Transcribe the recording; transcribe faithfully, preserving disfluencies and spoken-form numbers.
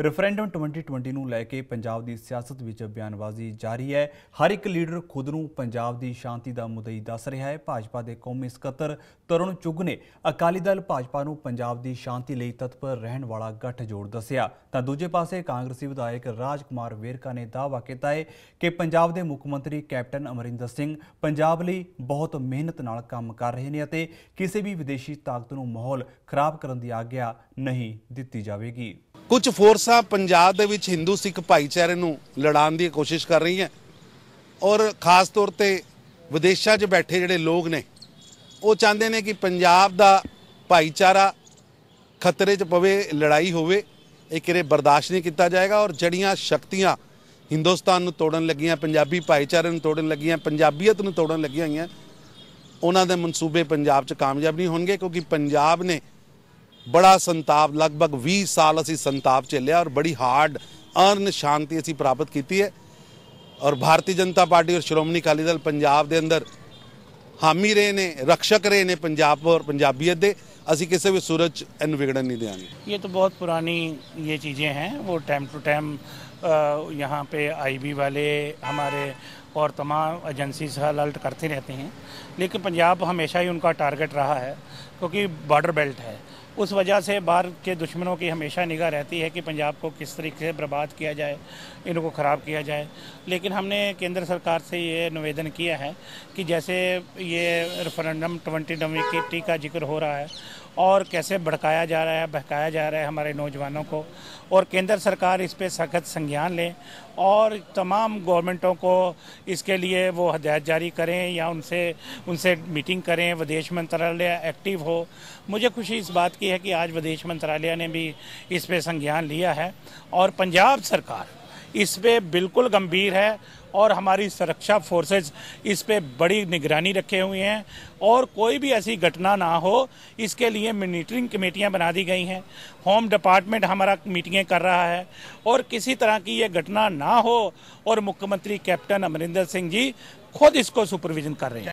Referendum twenty twenty ਨੂੰ ਲੈ ਕੇ ਪੰਜਾਬ ਦੀ ਸਿਆਸਤ ਵਿੱਚ ਬਿਆਨਬਾਜ਼ੀ ਜਾਰੀ ਹੈ। ਹਰ ਇੱਕ ਲੀਡਰ ਖੁਦ ਨੂੰ ਪੰਜਾਬ ਦੀ ਸ਼ਾਂਤੀ ਦਾ ਮੁੱਦਈ ਦੱਸ ਰਿਹਾ ਹੈ। ਭਾਜਪਾ ਦੇ ਕੌਮੀ ਸਕੱਤਰ ਤਰੁਣ ਚੁੱਗ ਨੇ ਅਕਾਲੀ ਦਲ ਭਾਜਪਾ ਨੂੰ ਪੰਜਾਬ ਦੀ ਸ਼ਾਂਤੀ ਲਈ ਤਤਪਰ ਰਹਿਣ ਵਾਲਾ ਗੱਠਜੋੜ ਦੱਸਿਆ। ਤਾਂ ਦੂਜੇ ਪਾਸੇ ਕਾਂਗਰਸੀ ਵਿਧਾਇਕ ਰਾਜ ਕੁਮਾਰ ਵੇਰਕਾ ਨੇ ਦਾਅਵਾ ਕੀਤਾ ਹੈ ਕਿ ਪੰਜਾਬ ਦੇ ਮੁੱਖ ਮੰਤਰੀ ਕੈਪਟਨ ਅਮਰਿੰਦਰ ਸਿੰਘ ਪੰਜਾਬ ਲਈ ਬਹੁਤ ਮਿਹਨਤ ਨਾਲ ਕੰਮ ਕਰ ਰਹੇ ਨੇ ਅਤੇ ਕਿਸੇ ਵੀ ਵਿਦੇਸ਼ੀ ਤਾਕਤ ਨੂੰ ਮਾਹੌਲ ਖਰਾਬ ਕਰਨ ਦੀ ਆਗਿਆ ਨਹੀਂ ਦਿੱਤੀ ਜਾਵੇਗੀ। कुछ फोर्सा पंजाब दे विच हिंदू सिख भाईचारे नूं लड़ाउण दी कोशिश कर रही हैं और खास तौर ते विदेशां 'च बैठे जिहड़े लोग ने वो चाहते हैं कि पंजाब दा भाईचारा खतरे 'च पवे, लड़ाई होवे, ये किरे बर्दाश्त नहीं किया जाएगा। और जड़ियां शक्तियां हिंदुस्तान नूं तोड़न लगियां, पंजाबी भाईचारे नूं तोड़न लगियां, पंजाबीयत नूं तोड़न लगियां होईयां, उन्हां दे मनसूबे पंजाब 'च कामयाब नहीं होणगे क्योंकि पंजाब ने बड़ा संताप, लगभग बीस साल असी संताप झेलिया और बड़ी हार्ड अर्न शांति असी प्राप्त की है। और भारतीय जनता पार्टी और श्रोमणी अकाली दल पंजाब के अंदर हामी रहे ने, रक्षक रहे ने पंजाब और पंजाबीयत दे। असी किसी भी सूरज इन विगड़न नहीं देंगे। ये तो बहुत पुरानी ये चीज़ें हैं, वो टाइम टू टाइम यहाँ पे आईबी वाले हमारे और तमाम एजेंसी से अलर्ट करते रहते हैं, लेकिन पंजाब हमेशा ही उनका टारगेट रहा है क्योंकि बॉर्डर बेल्ट है। उस वजह से बाहर के दुश्मनों की हमेशा निगाह रहती है कि पंजाब को किस तरीके से बर्बाद किया जाए, इनको ख़राब किया जाए। लेकिन हमने केंद्र सरकार से ये निवेदन किया है कि जैसे ये रेफरेंडम ट्वेंटी ट्वेंटी का जिक्र हो रहा है और कैसे भड़काया जा रहा है, बहकाया जा रहा है हमारे नौजवानों को, और केंद्र सरकार इस पर सख्त संज्ञान लें और तमाम गवर्नमेंटों को इसके लिए वो हदायत जारी करें या उनसे उनसे मीटिंग करें, विदेश मंत्रालय एक्टिव हो। मुझे खुशी इस बात की है कि आज विदेश मंत्रालय ने भी इस पर संज्ञान लिया है और पंजाब सरकार इस पे बिल्कुल गंभीर है और हमारी सुरक्षा फोर्सेज इस पे बड़ी निगरानी रखे हुए हैं और कोई भी ऐसी घटना ना हो इसके लिए मॉनिटरिंग कमेटियां बना दी गई हैं। होम डिपार्टमेंट हमारा मीटिंगें कर रहा है और किसी तरह की ये घटना ना हो और मुख्यमंत्री कैप्टन अमरिंदर सिंह जी खुद इसको सुपरविजन कर रहे हैं।